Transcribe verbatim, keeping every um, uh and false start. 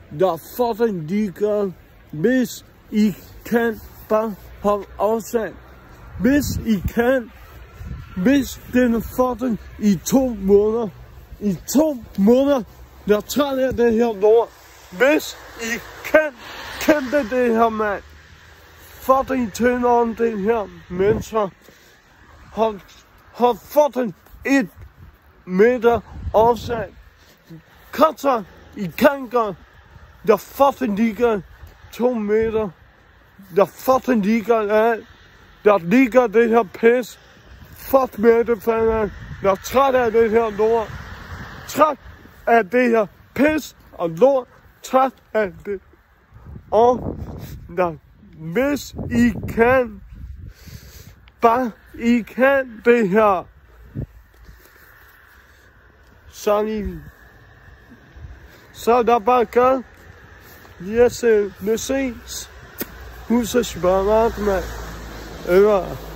der er fucking ligeglade. Hvis I kan bare holde afstand. Hvis I kan. Hvis den er fucking i to måneder. I to måneder. Jeg er træt af det her lort. Hvis I kan. Kæmpe det her, mand. Fucking tænder om det her mennesker. Hold, hold fucking et meter afstand. Kom så. I kan gøre. Jeg fucking ligeglad. To meter. Jeg fucking ligeglad af. Jeg ligeglad det her pis. Fuck med det, fanden. Jeg er træt af det her lort. Træt af det her pis og lort. Træt af det. Og der, hvis I kan, bare I kan det her, så er I, så er der bare gør. Yes, vi ses. Husk at spørge mig, mand. Øver.